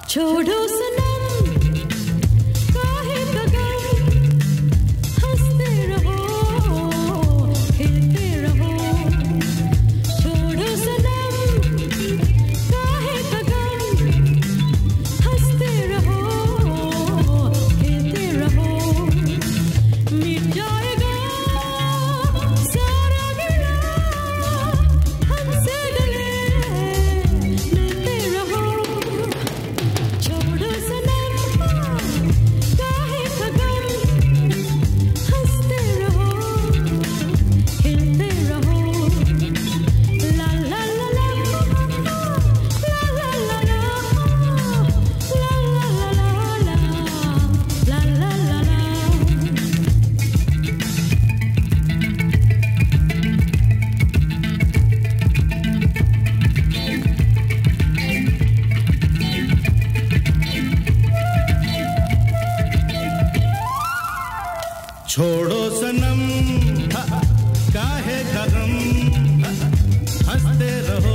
छोड़ो सनम काहे का गम, हंसते रहो खेलते रहो। छोड़ो सनम काहे का गम, हंसते रहो खेलते रहो। मिट जाएगा सारा गिला, हमसे गले मिलते रहो। छोड़ो सनम काहे का गम, हंसते रहो खेलते रहो। ला ला ला ला ला ला ला ला ला ला ला ला ला ला। छोड़ो सनम काहे का गम, हंसते रहो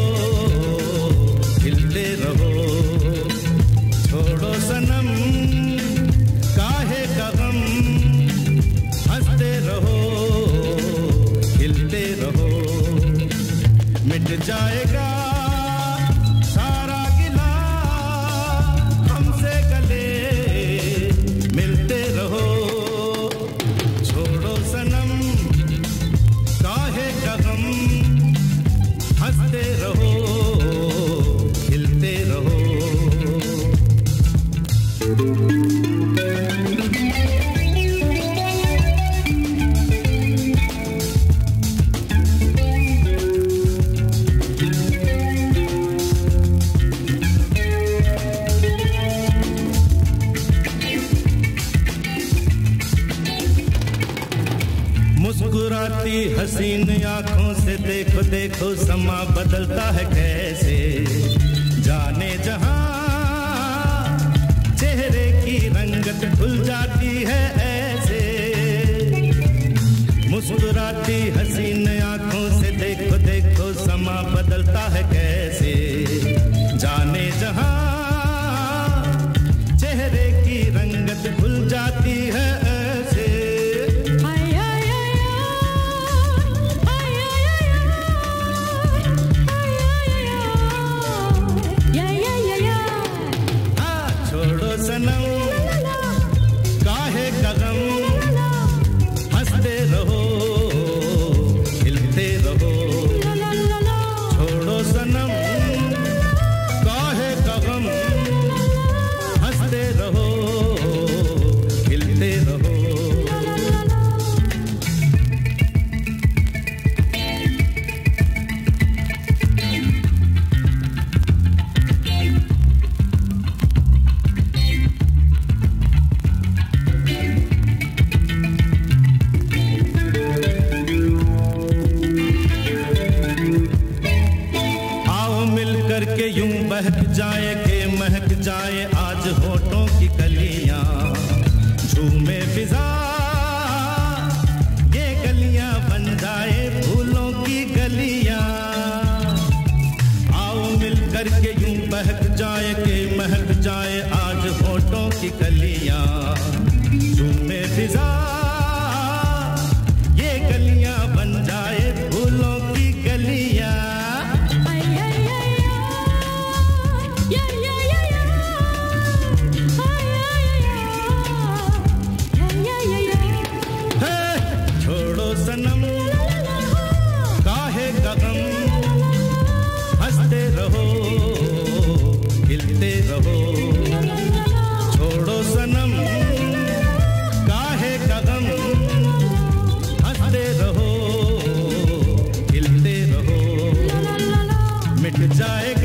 खिलते रहो। छोड़ो सनम काहे का गम, हंसते रहो खिलते रहो। मिट जाएगा सारा गिला, हमसे गले मिलते रहो। छोड़ो सनम काहे का गम, हंसते रहो खिलते रहो। मुस्कुराती हसीन आंखों से देखो देखो समा बदलता है कैसे। जाने जहां चेहरे की रंगत खुल जाती है ऐसे। मुस्कुराती हसीन आंखों से देखो देखो समा बदलता है कैसे। जाने जहां चेहरे की रंगत खुल जाती है ऐसे। छोड़ो सनम काहे का गम, हंसते रहो खिलते रहो। छोड़ो सनम काहे का गम, हंसते रहो खिलते रहो। करके यूं बहक जाए के महक जाए आज होठों की कलियां। झूमे फिजा ये गलियां बन जाए फूलों की गलियां। आओ मिल करके यूं बहक जाए के महक जाए आज होठों की कलियां। झूमे फिजा ये गलियां बन जाए फूलों की गलियां। छोड़ो सनम काहे का गम, हंसते रहो खिलते रहो। छोड़ो सनम काहे का गम, हंसते रहो खिलते रहो। मिट जाएगा